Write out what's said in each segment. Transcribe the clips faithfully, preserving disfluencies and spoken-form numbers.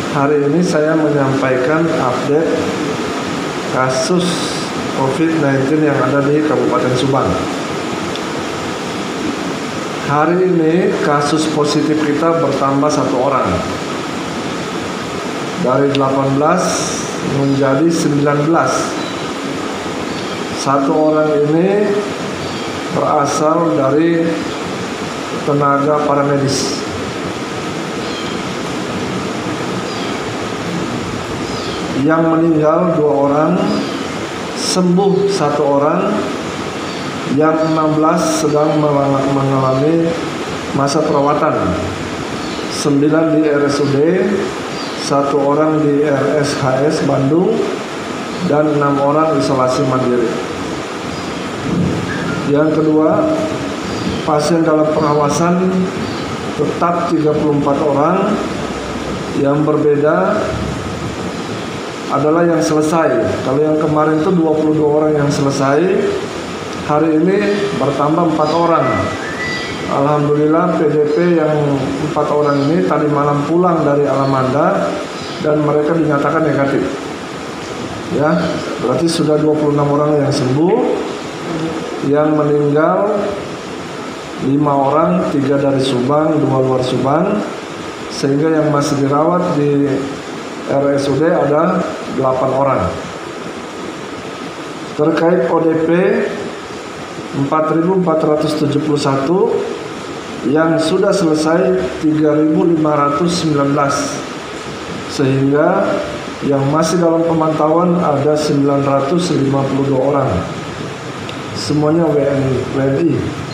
Hari ini saya menyampaikan update kasus covid sembilan belas yang ada di Kabupaten Subang. Hari ini kasus positif kita bertambah satu orang, dari delapan belas menjadi sembilan belas. Satu orang ini berasal dari tenaga paramedis. Yang meninggal dua orang, sembuh satu orang, yang enam belas sedang mengalami masa perawatan. sembilan di R S U D, satu orang di R S H S Bandung, dan enam orang isolasi mandiri. Yang kedua, pasien dalam pengawasan tetap tiga puluh empat orang. Yang berbeda adalah yang selesai. Kalau yang kemarin itu dua puluh dua orang yang selesai, hari ini bertambah empat orang. Alhamdulillah P D P yang empat orang ini tadi malam pulang dari Alamanda dan mereka dinyatakan negatif. Ya, berarti sudah dua puluh enam orang yang sembuh. Yang meninggal lima orang, tiga dari Subang, dua luar Subang, sehingga yang masih dirawat di R S U D ada delapan orang. Terkait O D P empat ribu empat ratus tujuh puluh satu, yang sudah selesai tiga ribu lima ratus sembilan belas, sehingga yang masih dalam pemantauan ada sembilan ratus lima puluh dua orang, semuanya W N I.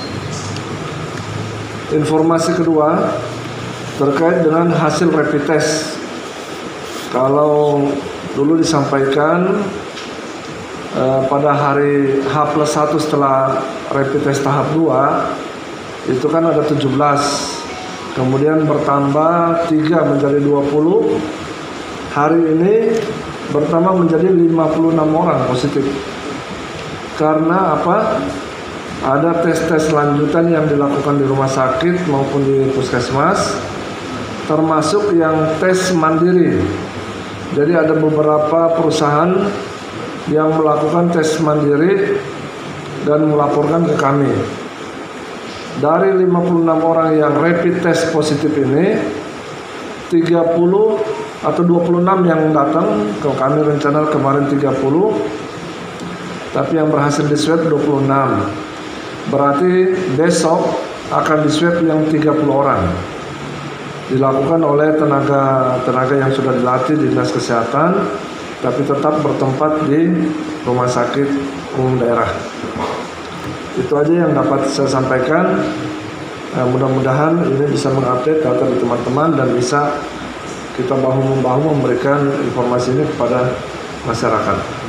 Informasi kedua terkait dengan hasil rapid test. Kalau dulu disampaikan eh, pada hari H plus satu setelah rapid test tahap dua, itu kan ada tujuh belas, kemudian bertambah tiga menjadi dua puluh. Hari ini bertambah menjadi lima puluh enam orang positif. Karena apa? Ada tes-tes lanjutan yang dilakukan di rumah sakit maupun di puskesmas, termasuk yang tes mandiri. Jadi ada beberapa perusahaan yang melakukan tes mandiri dan melaporkan ke kami. Dari lima puluh enam orang yang rapid test positif ini, tiga puluh atau dua puluh enam yang datang ke kami, rencana kemarin tiga puluh, tapi yang berhasil di swab dua puluh enam. Berarti besok akan di swab yang tiga puluh orang. Dilakukan oleh tenaga-tenaga yang sudah dilatih di Dinas Kesehatan, tapi tetap bertempat di rumah sakit umum daerah. Itu aja yang dapat saya sampaikan. Eh, mudah-mudahan ini bisa mengupdate data di teman-teman dan bisa kita bahu-membahu memberikan informasi ini kepada masyarakat.